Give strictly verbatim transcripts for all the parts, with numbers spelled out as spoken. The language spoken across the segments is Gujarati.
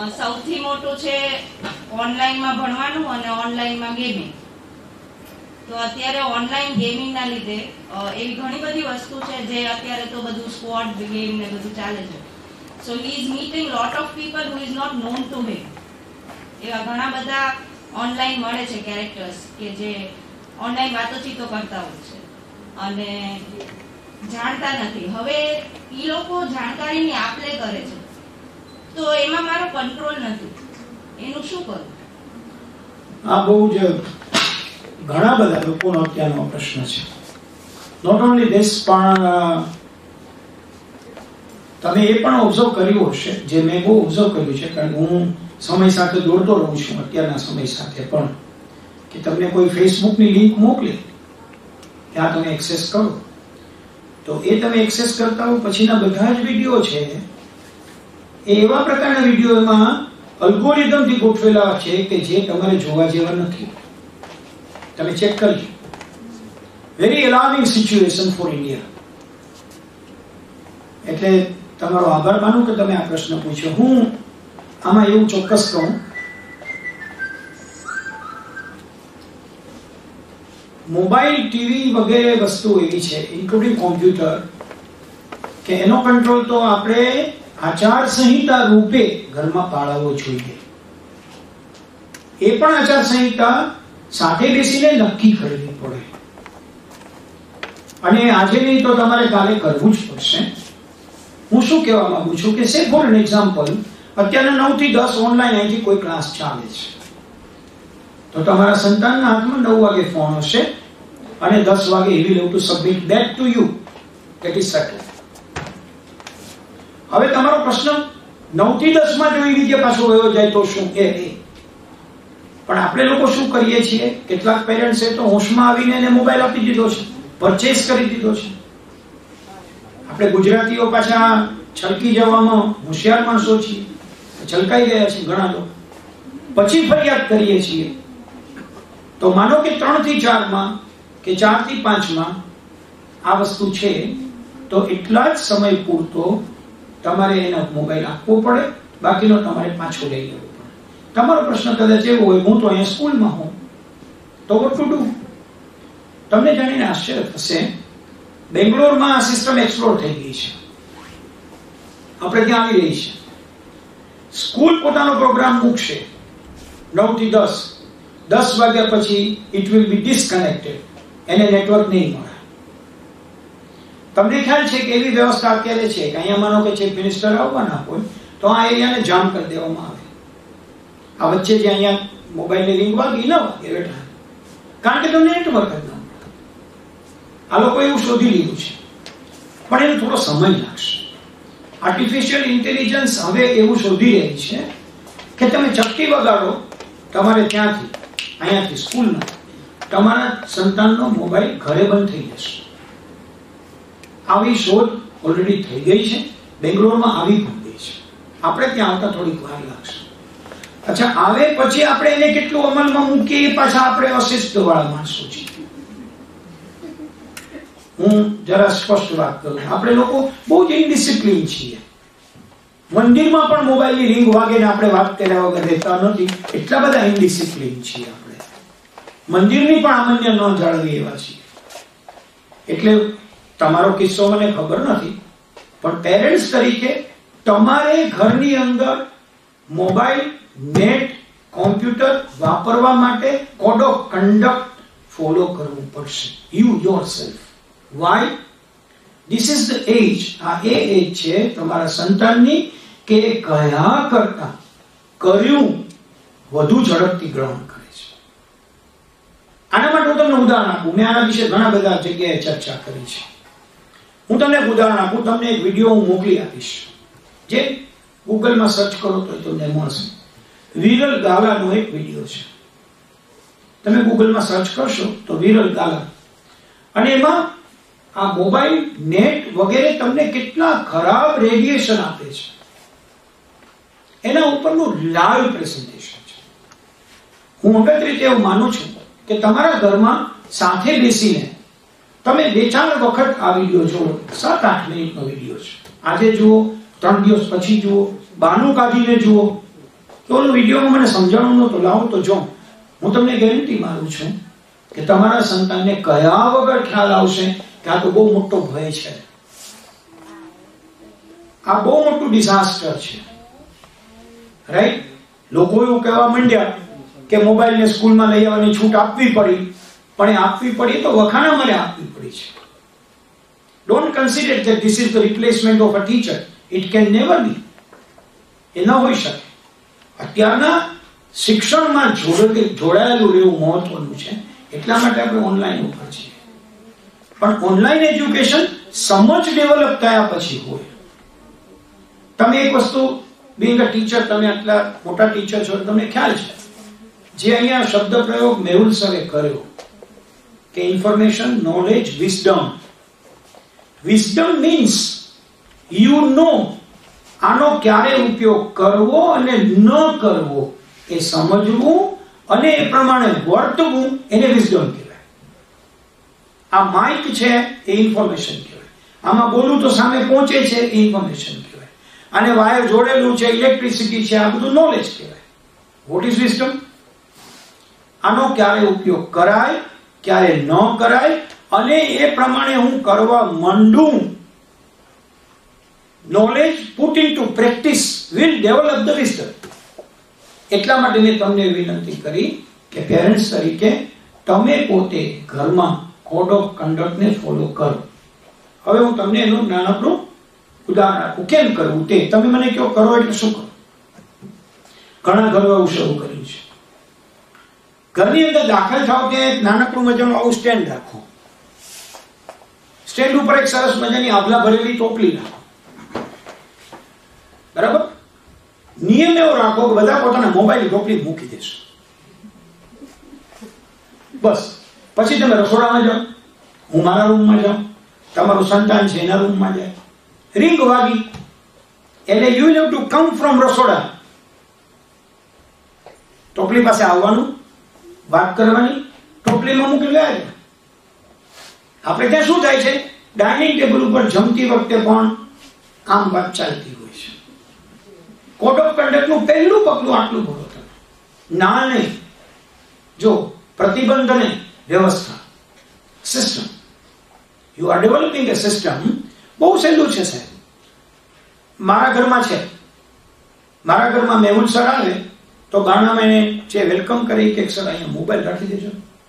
સૌથી મોટું છે ઓનલાઈનમાં ભણવાનું અને ઓનલાઈનમાં ગેમિંગ. તો અત્યારે ઓનલાઈન ગેમિંગના લીધે એવી ઘણી બધી વસ્તુ છે જે અત્યારે તો બધું સ્ક્વોડ ગેમ ને બધું ચાલે છે. So he is meeting lot of people who is not known to him. એવા ઘણા બધા ઓનલાઈન મળે છે કેરેક્ટર્સ કે જે ઓનલાઈન વાતોચીતો કરતા હોય છે અને જાણતા નથી. હવે એ લોકો જાણકારીની આપ-લે કરે છે તો એમાં મારો કંટ્રોલ નથી. એનું શું કરું? આ બહુ જ ઘણા બધા લોકોનો અત્યારનો પ્રશ્ન છે. નોટ ઓનલી ધીસ, પણ તમે એ પણ ઓબ્ઝર્વ કર્યું હશે, જે મેં બહુ ઓબ્ઝર્વ કર્યું છે, કારણ કે હું સમય સાથે દોડતો રહું છું અત્યારના સમય સાથે પણ, કે તમને કોઈ ફેસબુકની લિંક મોકલે ત્યાં તમે એક્સેસ કરો તો એ તમે એક્સેસ કરતા હો પછીના બધા જ વિડીયો છે એ એવા પ્રકારના વિડીયોમાં અલ્ગોરિધમથી ગોઠવેલા છે કે જે તમારે જોવા જેવા નથી. તમે ચેક કરજો. Very alarming situation for India. એટલે તમારો આભાર માનું કે તમે આ પ્રશ્ન પૂછ્યો. હું આમાં એવું ચોક્કસ કહું, મોબાઈલ, ટીવી વગેરે વસ્તુ એવી છે, ઇન્ક્લુડિંગ કોમ્પ્યુટર, કે એનો કંટ્રોલ તો આપણે આચાર સંહિતા રૂપે ઘરમાં પાળવવો જોઈએ. એ પણ આચાર સંહિતા સાથે બેસીને નક્કી કરવી પડે, અને આજે નહીં તો તમારે કાલે કરવું જ પડશે. હું શું કહેવા માંગુ છું કે સે ફોર એન એક્ઝામ્પલ, અત્યારના નવ થી દસ ઓનલાઈન અહીંથી કોઈ ક્લાસ ચાલે છે, તો તમારા સંતાનના હાથમાં નવ વાગે ફોન હશે અને દસ વાગે he will have to submit that to you. That is settled. હવે તમારો પ્રશ્ન નવ થી દસ માં જો એ રીતે પાછો વયો જાય તો શું? એ પણ આપણે લોકો શું કરીએ છીએ, કેટલાક પેરેન્ટ્સે તો હોશમાં આવીને એને મોબાઈલ આપી દીધો છે, પરચેસ કરી દીધો છે. આપણે ગુજરાતીઓ પાછા છલકી જવામાં હોશિયાર માણસો છીએ, છલકાઈ ગયા છે ઘણા લોકો, પછી ફરિયાદ કરીએ છીએ. તો માનો કે ત્રણ થી ચાર માં કે ચાર થી પાંચ માં આ વસ્તુ છે, તો એટલા જ સમય પૂરતો તમારે એનો મોબાઈલ આપવો પડે, બાકીનો તમારે પાછો લઈ લેવો પડે. તમારો પ્રશ્ન કદાચ એવો હોય, હું તો અહીંયા સ્કૂલમાં હું, તો વોટ ટુ ડુ? તમને જાણીને આશ્ચર્ય થશે, બેંગ્લોરમાં આ સિસ્ટમ એક્સપ્લોર થઈ ગઈ છે, આપણે ત્યાં આવી રહી છે. સ્કૂલ પોતાનો પ્રોગ્રામ મૂકશે નવ થી દસ, દસ વાગ્યા પછી ઇટ વિલ બી ડિસ્કનેક્ટેડ, એને નેટવર્ક નહીં મળે. તમને ખ્યાલ છે કે એવી વ્યવસ્થા અત્યારે છે કે અહીંયા માનો કે ચીફ મિનિસ્ટર આવવાના હોય તો આ એરિયાને જામ કરી દેવામાં આવે. આ વચ્ચે જે અહીંયા મોબાઈલની રિંગ વાગી ન વાગે બેઠા, કારણ કે તમને નેટવર્ક જ ન મળે. આ લોકો એવું શોધી લીધું છે, પણ એને થોડો સમય લાગશે. આર્ટિફિશિયલ ઇન્ટેલિજન્સ હવે એવું શોધી રહી છે કે તમે ચપટી વગાડો તમારે ત્યાંથી, અહીંયાથી સ્કૂલમાં, તમારા સંતાનનો મોબાઈલ ઘરે બંધ થઈ જશે. આવી શોધ ઓલરેડી થઈ ગઈ છે, બેંગ્લોરમાં આવી પણ ગઈ છે. આપણે ત્યાં આવતા થોડીક વાર લાગશે. અચ્છા, આવે પછી આપણે એને કેટલું અમલમાં મૂકીએ, પાછા આપણે અશિસ્ત વાળા માણસો છીએ. હું જરા સ્પષ્ટ વાત કરું, આપણે લોકો બહુ જ ઇનડિસિપ્લિન છીએ. મંદિરમાં પણ મોબાઈલની રિંગ વાગે ને આપણે વાત કર્યા વગર રહેતા નથી, એટલા બધા ઇનડિસિપ્લિન છીએ આપણે. મંદિરની પણ અમન્ય ન જાળવી એવા છીએ. એટલે તમારો કિસ્સો મને ખબર નથી, પણ પેરેન્ટ્સ તરીકે તમારે ઘરની અંદર મોબાઈલ, નેટ, કોમ્પ્યુટર વાપરવા માટે કોડ ઓફ કન્ડક્ટ ફોલો કરવું પડશે. You yourself. Why? This is the age. આ એ એજ છે તમારા સંતાનની કે કયા કરતા કર્યું વધુ ઝડપથી ગ્રહણ કરે છે. આના માટે હું તમને ઉદાહરણ આપું. મેં આના વિશે ઘણા બધા જગ્યાએ ચર્ચા કરી છે. હું તમને એક ઉદાહરણ આપું. તમને એક વિડીયો હું મોકલી આપીશ, જે ગૂગલમાં સર્ચ કરો તો તમને મળશે. વિરલ ગાલાનો એક વિડીયો છે. તમે ગૂગલમાં સર્ચ કરશો તો વિરલ ગાલા, અને એમાં આ મોબાઈલ, નેટ વગેરે તમને કેટલા ખરાબ રેડિયેશન આપે છે એના ઉપરનું લાઈવ પ્રેઝન્ટેશન છે. હું અંગત રીતે એવું માનું છું કે તમારા ઘરમાં સાથે બેસીને તમે બે ચાર વખત આ વિડીયો જુઓ. સાત આઠ મિનિટનો વિડીયો છે. આજે જુઓ, ત્રણ દિવસ પછી જુઓ, બાનું કાઢીને જુઓ, તો ઓલો વિડીયોમાં મને સમજાવવાનું નહોતું, લાવો તો જો. હું તમને ગેરંટી મારું છું કે તમારા સંતાનને કયા વગર ખ્યાલ આવશે કે આ તો બહુ મોટો ભય છે, આ બહુ મોટું ડિઝાસ્ટર છે. રાઈટ? લોકો એવું કહેવા માંડ્યા કે મોબાઈલને સ્કૂલમાં લઈ આવવાની છૂટ આપવી પડી, પણ એ આપવી પડી તો વખાણા મને આપવી પડી છે. Don't consider that this is the replacement of a teacher. It can never be. એ ન હોઈ શકે. અત્યારના શિક્ષણમાં જોડાયેલું રહેવું મહત્વનું છે, એટલા માટે આપણે ઓનલાઈન ઉપર છીએ. પણ ઓનલાઈન એજ્યુકેશન સમજ ડેવલપ થયા પછી હોય. તમે એક વસ્તુ, being a teacher, તમે આટલા મોટા ટીચર છો, તમને ખ્યાલ છે જે અહીંયા શબ્દ પ્રયોગ મેહુલ સરે કર્યો કે information, knowledge, wisdom. Wisdom means you know આનો ક્યારે ઉપયોગ કરવો અને ન કરવો એ સમજવું અને એ પ્રમાણે વર્તવું, એને વિઝડમ કહેવાય. આ માઇક છે એ ઇન્ફોર્મેશન કહેવાય. આમાં બોલું તો સામે પહોંચે છે એ ઇન્ફોર્મેશન કહેવાય. અને વાયર જોડેલું છે, ઇલેક્ટ્રિસિટી છે, આ બધું નોલેજ કહેવાય. What is wisdom? આનો ક્યારે ઉપયોગ કરાય, ક્યારે ન કરાય, અને એ પ્રમાણે હું કરવા માંડું. Knowledge put into practice will develop the wisdom. એટલા માટે મેં તમને વિનંતી કરી કે પેરેન્ટ્સ તરીકે તમે પોતે ઘરમાં કોડ ઓફ કન્ડક્ટને ફોલો કરો. હવે હું તમને એનું નાનકડું ઉદાહરણ આપું. કેમ કરવું તે તમે મને કહો. કરો એટલે શું કરો? ઘણા ઘરો એવું શરૂ કર્યું છે. ઘરની અંદર દાખલ થાવ ત્યાં નાનકડું મજાનું આવું સ્ટેન્ડ રાખો. સ્ટેન્ડ ઉપર એક સરસ મજાની આભલા ભરેલી ટોપલી રાખો. બરાબર? નિયમ એવો રાખો કે બધા પોતાના મોબાઈલ ટોપલી મૂકી દેશો. બસ. પછી તમે રસોડામાં જાઓ, હું મારા રૂમમાં જાઉં, તમારું સંતાન છે એના રૂમમાં જાય. રિંગ વાગી એટલે you have to come from રસોડા. ટોપલી પાસે આવવાનું, વાત કરવાની, ટોપલીમાં મૂકી ગયા છે. આપણે ત્યાં શું થાય છે? ડાઇનિંગ ટેબલ ઉપર જમતી વખતે પણ આમ વાત ચાલતી હોય છે. કોડ ઓફ કન્ડક્ટનું પહેલું પગલું આટલું ભરો તમે. ના નહીં, જો પ્રતિબંધ નહીં, વ્યવસ્થા, system. You are developing a system. બહુ સહેલું છે સાહેબ. મારા ઘરમાં છે, મારા ઘરમાં મેહુલ સર આવે તો ગાણામાં એને જે વેલકમ કરી કે સર અહીંયા મોબાઈલ રાખી દેજો.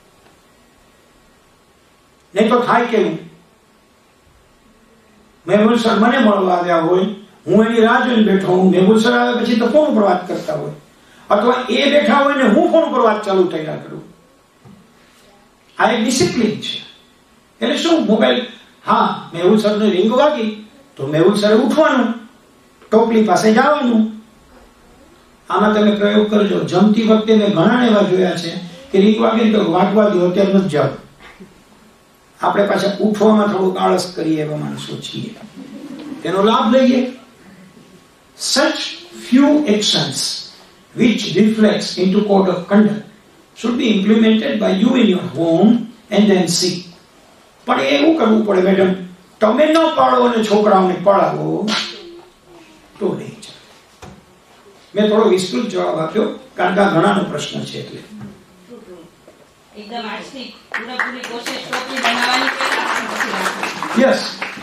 નહીં તો થાય કેવું? મેહુલ સર મને મળવા આવ્યા હોય, હું એની રાહ જોઈને બેઠો હું, મેહુલ સર આવે પછી તો ફોન ઉપર વાત કરતા હોય, અથવા એ બેઠા હોય ને હું ફોન ઉપર વાત ચાલુ થયા કરું. આ એક ડિસિપ્લિન છે. એટલે શું? મોબાઈલ, હા મેહુલ સરને રિંગ વાગી તો મેહુલ સરે ઉઠવાનું, ટોપલી પાસે જવાનું. આમાં તમે પ્રયોગ કરજો. જમતી વખતે મેં ઘણા એવા જોયા છે કે રીંગ વાગે તો વાગવા દો, અત્યારે નથી જાવ. આપણે પાછા ઉઠવામાં થોડુંક આળસ કરીએ એવા માણસો છીએ. તેનો લાભ લઈએ. Such few actions which reflects into code of conduct should be implemented by you in your home and then see. પણ એવું કરવું પડે મેડમ, તમે ન પાડો અને છોકરાઓને પડાવો તો નહીં ચાલે. મેં થોડો વિસ્તૃત જવાબ આપ્યો કારણ કે આ ઘણાનો પ્રશ્ન છે. એટલે એકદમ આજથી પૂરેપૂરી કોશિશ ટોપલી બનાવવાની છે. યસ.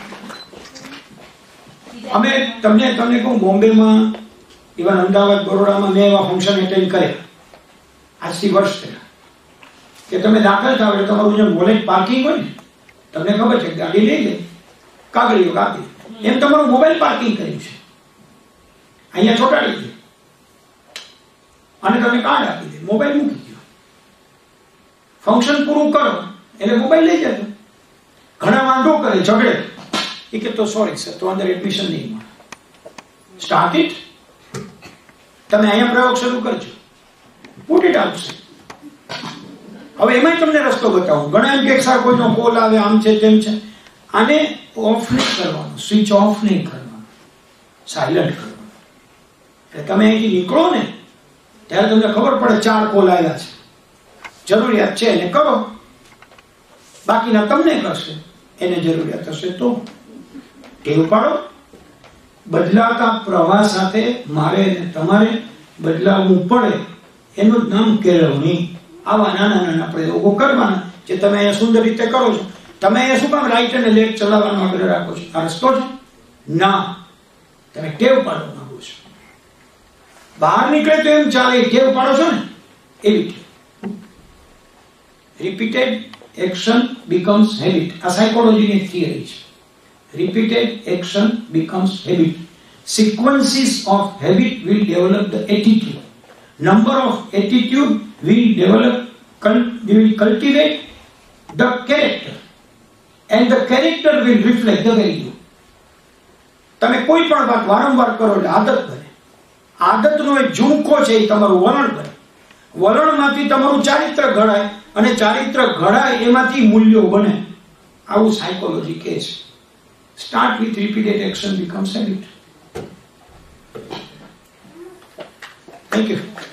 અમે તમને તમને કહું, બોમ્બેમાં, ઇવન અમદાવાદ, બરોડામાં મેં એવા ફંક્શન એટેન્ડ કર્યા આજથી વર્ષ પહેલા કે તમે દાખલ થાવ એટલે તમારું જે વોલેટ પાર્કિંગ હોય ને, તમને ખબર છે ગાડી લઈ લે, કાગળીઓ કાપી, એમ તમારું મોબાઈલ પાર્કિંગ કર્યું છે, અહીંયા ચોટાડી દે અને તમે કાર્ડ આપી દે, મોબાઈલ મૂકી દો. ફંક્શન પૂરું કરો એટલે મોબાઈલ લઈ જતો. ઘણા વાંધો કરે, ઝઘડે, એ કે તો સોરી સર, તો અંદર એડમિશન નહીં મળે. Start it. તમે અહીંયા પ્રયોગ શરૂ કરજો, પુટ ઇટ આઉટ. હવે એમાં તમને રસ્તો બતાવું. ઘણા એમ કે સર કોઈનો કોલ આવે, આમ છે તેમ છે. આને ઓફ નહીં કરવાનું, સ્વિચ ઓફ નહીં કરવાનું, સાયલન્ટ કરવાનું. એટલે તમે અહીંથી નીકળો ને ત્યારે તમને ખબર પડે ચાર કોલ આવ્યા છે, જરૂરિયાત છે એને કરો, બાકીના તમને કરશે, એને જરૂરિયાત હશે તો. ટેવ પાડો. બદલાતા પ્રવાહ સાથે મારે અને તમારે બદલાવવું પડે એનું જ નામ કેળવણી. આવા નાના નાના પ્રયોગો કરવાના જે તમે અહીંયા સુંદર રીતે કરો છો. તમે અહીંયા શું કામ રાઈટ અને લેફ્ટ ચલાવવાનો આગ્રહ રાખો છો? આ રસ્તો છે ના, તમે ટેવ પાડવા માંગો છો. બહાર નીકળે તો એમ ચાલે, ટેવ પાડો છો ને એવી ટેવ. Repeated action becomes habit. આ સાયકોલોજીની થિયરી છે. Repeated action becomes habit. Sequences of habit will develop the attitude. Number of attitude will develop, will cultivate the character, and the character will reflect the value. તમે કોઈ પણ વાત વારંવાર કરો એટલે આદત બને. આદતનો એક ઝુમખો છે એ તમારું વલણ બને. વલણમાંથી તમારું ચારિત્ર ઘડાય અને ચારિત્ર ઘડાય એમાંથી મૂલ્યો બને. આવું સાયકોલોજી કહે છે. Start with repeated action becomes habit. Thank you.